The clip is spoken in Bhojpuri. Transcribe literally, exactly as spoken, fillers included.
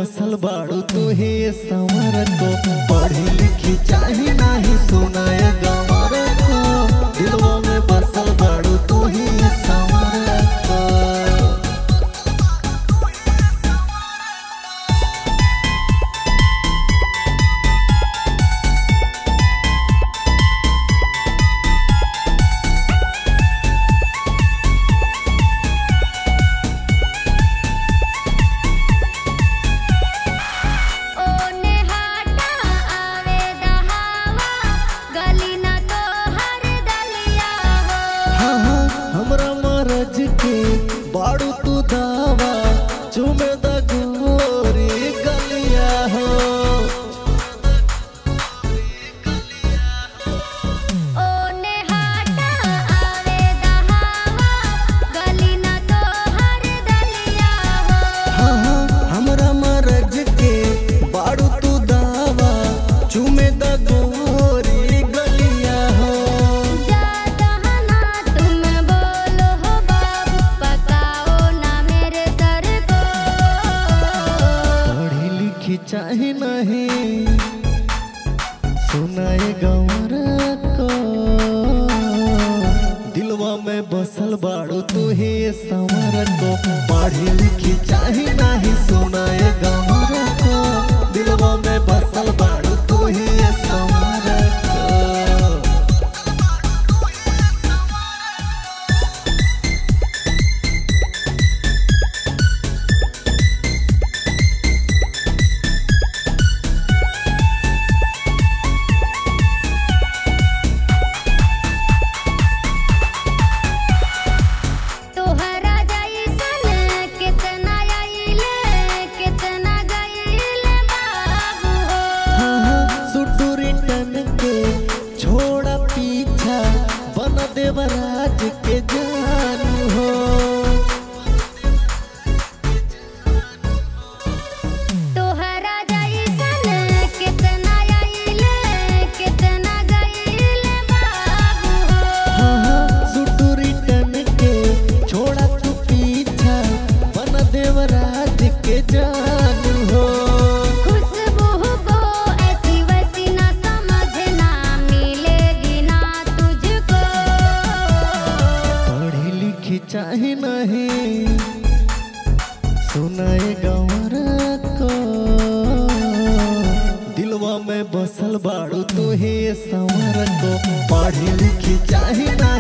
बसल बाड़ू तू ही संवर को, पढ़ी लिखी चाहे नाही सुनाए गंवर को, दिलवा में बसल बाड़ू तू ही संवर को। बाड़ू तू दावा चुमे द गोरी गलिया हो, ओ ने हाटा आवे दहावा गली ना तो हर दलिया हो। हाँ हाँ हमरा मरज के बाड़ू तू दावा चुमे द गोरी गलिया हो। ज्यादा ना तुम बोलो हो बाबू, पकाओ ना मेरे सर को। पढ़ी लिखी चाहे नहीं सुनाए गंवर को, दिलवा में बसल बाड़ू तू ही संवर को, पढ़ी लिखी चाहे नहीं सुनाए गंवर को, दिलवा में बसल बाड़ू तू ही संवर को। तोहरा जैसन कितना आइले कितना गइले बाबू हो। हाँ हाँ सुटुरी टन के छोड़ा पीछा बन देवराज के जानू हो। तोहरा जैसन कितना आइले कितना गइले बाबू हो। हाँ हाँ सुटुरी टन के छोड़ा तू पीछा बन देवराज के जानू हो। खुशबू को ऐसी वैसी ना समझना, मिलेगी ना तुझको। पढ़ी लिखी चाहे नहीं सुनाए गंवर को, दिलवा में बसल बाड़ू तू ही संवर को, पढ़ी लिखी चाहे नहीं